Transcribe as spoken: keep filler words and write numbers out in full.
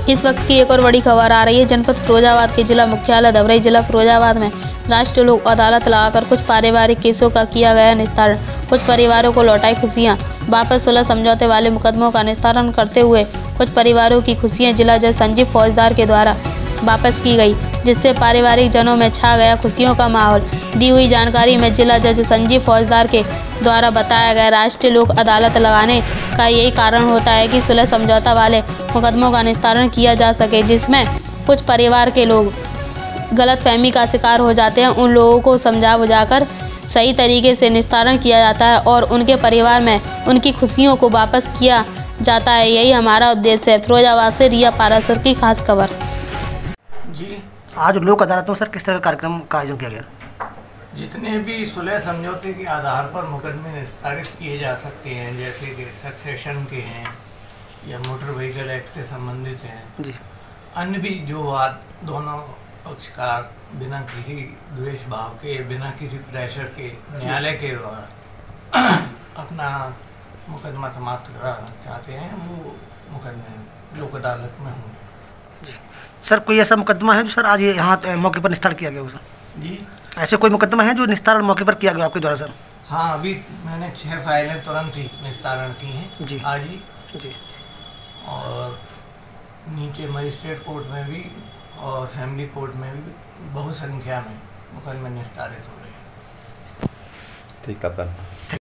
इस वक्त की एक और बड़ी खबर आ रही है। जनपद फिरोजाबाद के जिला मुख्यालय धवरई जिला फिरोजाबाद में राष्ट्रीय लोक अदालत लगाकर कुछ पारिवारिक केसों का किया गया निस्तारण। कुछ परिवारों को लौटाई खुशियां। वापस सुलह समझौते वाले मुकदमों का निस्तारण करते हुए कुछ परिवारों की खुशियां जिला जज संजीव फौजदार के द्वारा वापस की गई, जिससे पारिवारिक जनों में छा गया खुशियों का माहौल। दी हुई जानकारी में जिला जज संजीव फौजदार के द्वारा बताया गया, राष्ट्रीय लोक अदालत लगाने का यही कारण होता है कि सुलह समझौता वाले मुकदमों का निस्तारण किया जा सके, जिसमें कुछ परिवार के लोग गलतफहमी का शिकार हो जाते हैं। उन लोगों को समझा बुझाकर सही तरीके से निस्तारण किया जाता है और उनके परिवार में उनकी खुशियों को वापस किया जाता है। यही हमारा उद्देश्य है। फिरोजाबाद से रिया पारासर की खास खबर। जी, आज लोक अदालत में सर किस तरह का कार्यक्रम का आयोजन किया गया? जितने भी सुलह समझौते के आधार पर मुकदमे निस्तारित किए जा सकते हैं, जैसे कि सक्सेशन के हैं या मोटर व्हीकल एक्ट से संबंधित हैं, जी, अन्य भी जो वाद दोनों पक्षकार बिना किसी द्वेष भाव के, बिना किसी प्रेशर के न्यायालय के द्वारा अपना मुकदमा समाप्त कराना चाहते हैं, वो मुकदमे लोक अदालत में होंगे। जी सर, कोई ऐसा मुकदमा है जो सर आज यहाँ मौके पर निस्तारण किया गया हो सर? जी, ऐसे कोई मुकदमा है जो निस्तारण मौके पर किया गया आपके द्वारा सर? हाँ, अभी मैंने छह फाइलें तुरंत ही निस्तारण की हैं जी आज ही। जी, और नीचे मजिस्ट्रेट कोर्ट में भी और फैमिली कोर्ट में भी बहुत संख्या में मुकदमे निस्तारित हो रहे हैं। ठीक है।